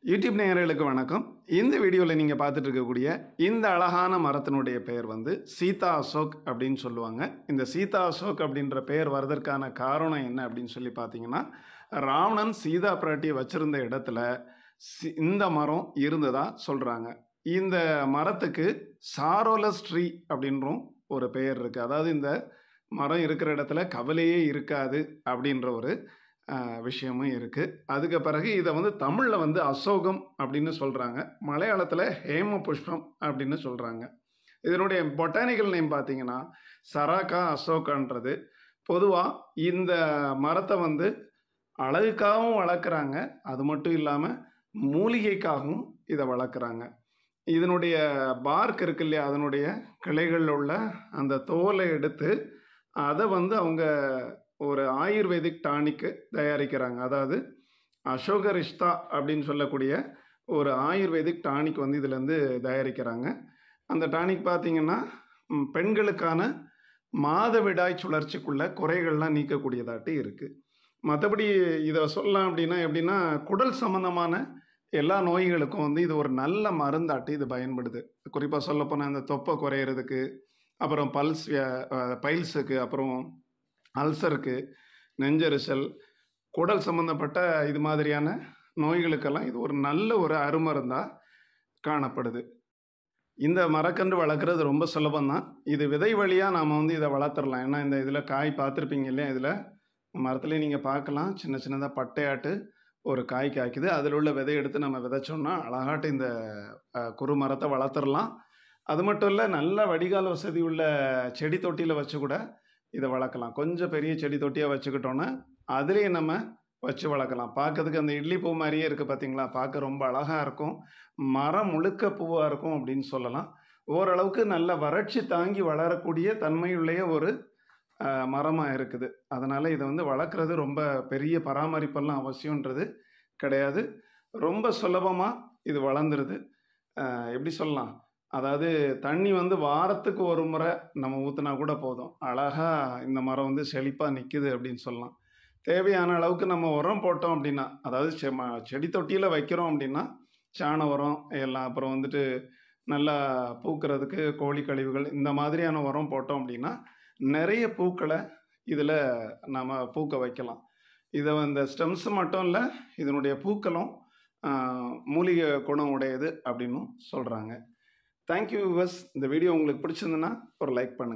YouTube நேயர்களுக்கு வணக்கம். இந்த வீடியோவில் நீங்கள் பார்த்துட்டு இருக்கக்கூடிய இந்த அழகான மரத்தினுடைய பெயர் வந்து சீதா அசோக் அப்படின்னு சொல்லுவாங்க. இந்த சீதா அசோக் அப்படின்ற பெயர் வர்றதற்கான காரணம் என்ன அப்படின்னு சொல்லி பார்த்தீங்கன்னா, ராவணன் சீதா பிராட்டியை வச்சிருந்த இடத்துல இந்த மரம் இருந்ததா சொல்கிறாங்க. இந்த மரத்துக்கு சாரோலஸ் ட்ரீ அப்படின்றும் ஒரு பெயர் இருக்குது. அதாவது இந்த மரம் இருக்கிற இடத்துல கவலையே இருக்காது அப்படின்ற ஒரு விஷயமும் இருக்குது. அதுக்கு பிறகு இதை வந்து தமிழில் வந்து அசோகம் அப்படின்னு சொல்கிறாங்க. மலையாளத்தில் ஹேம புஷ்பம் அப்படின்னு சொல்கிறாங்க. இதனுடைய பொட்டானிக்கல் நேம் பார்த்தீங்கன்னா சராக்கா அசோகான்றது. பொதுவாக இந்த மரத்தை வந்து அழகுக்காகவும் வளர்க்குறாங்க, அது மட்டும் இல்லாமல் மூலிகைக்காகவும் இதை வளர்க்குறாங்க. இதனுடைய பார்க் இருக்கு இல்லையா, அதனுடைய கிளைகளில் உள்ள அந்த தோலை எடுத்து அதை வந்து அவங்க ஒரு ஆயுர்வேதிக் டானிக்கு தயாரிக்கிறாங்க. அதாவது அசோகரிஷ்தா அப்படின்னு சொல்லக்கூடிய ஒரு ஆயுர்வேதிக் டானிக் வந்து இதுலேருந்து தயாரிக்கிறாங்க. அந்த டானிக் பார்த்திங்கன்னா பெண்களுக்கான மாதவிடாய் சுழற்சிக்குள்ள குறைகள்லாம் நீக்கக்கூடியதாட்டி இருக்குது. மற்றபடி இதை சொல்லலாம் அப்படின்னா எப்படின்னா, குடல் சம்மந்தமான எல்லா நோய்களுக்கும் வந்து இது ஒரு நல்ல மருந்தாட்டி இது பயன்படுது. குறிப்பாக சொல்லப்போனால் இந்த தொப்பை குறையிறதுக்கு, அப்புறம் பைல்ஸுக்கு, அப்புறம் அல்சருக்கு, நெஞ்செரிச்சல், குடல் சம்மந்தப்பட்ட இது மாதிரியான நோய்களுக்கெல்லாம் இது ஒரு நல்ல ஒரு அருமருந்தாக காணப்படுது. இந்த மரக்கன்று வளர்க்குறது ரொம்ப சுலபந்தான். இது விதை வழியாக நாம் வந்து இதை வளர்த்துடலாம். ஏன்னா இந்த இதில் காய் பார்த்துருப்பீங்க இல்லையா, இதில் மரத்துலேயே நீங்கள் பார்க்கலாம், சின்ன சின்னதாக பட்டையாட்டு ஒரு காய் காய்க்குது. அதில் உள்ள விதை எடுத்து நம்ம விதைச்சோம்னா அழகாட்டு இந்த குறு மரத்தை வளர்த்துடலாம். அது மட்டும் இல்லை, நல்ல வடிகால் வசதி உள்ள செடி தொட்டியில் வச்சு கூட இதை வளர்க்கலாம். கொஞ்சம் பெரிய செடி தொட்டியாக வச்சுக்கிட்டோன்னா அதுலேயே நம்ம வச்சு வளர்க்கலாம். பார்க்கறதுக்கு அந்த இட்லி பூ மாதிரியே இருக்குது பார்த்தீங்களா, பார்க்க ரொம்ப அழகாக இருக்கும். மரம் முழுக்க பூவாக இருக்கும் அப்படின்னு சொல்லலாம். ஓரளவுக்கு நல்ல வறட்சி தாங்கி வளரக்கூடிய தன்மையுள்ள ஒரு மரமாக இருக்குது. அதனால் இதை வந்து வளர்க்குறது ரொம்ப பெரிய பராமரிப்பெல்லாம் அவசியன்றது கிடையாது. ரொம்ப சுலபமாக இது வளர்ந்துருது. எப்படி சொல்லலாம், அதாவது தண்ணி வந்து வாரத்துக்கு ஒரு முறை நம்ம ஊற்றினா கூட போதும், அழகாக இந்த மரம் வந்து செழிப்பாக நிற்குது அப்படின்னு சொல்லலாம். தேவையான அளவுக்கு நம்ம உரம் போட்டோம் அப்படின்னா, அதாவது செடி தொட்டியில் வைக்கிறோம் அப்படின்னா சாண உரம் எல்லாம், அப்புறம் வந்துட்டு நல்லா பூக்கிறதுக்கு கோழி கழிவுகள், இந்த மாதிரியான உரம் போட்டோம் அப்படின்னா நிறைய பூக்களை இதில் நம்ம பூக்க வைக்கலாம். இதை இந்த ஸ்டெம்ஸ் மட்டும் இல்லை, இதனுடைய பூக்களும் மூலிகை குணம் உடையது அப்படின்னும் சொல்கிறாங்க. Thank you viewers. இந்த வீடியோ உங்களுக்கு பிடிச்சிருந்துன்னா ஒரு லைக் பண்ணுங்கள்.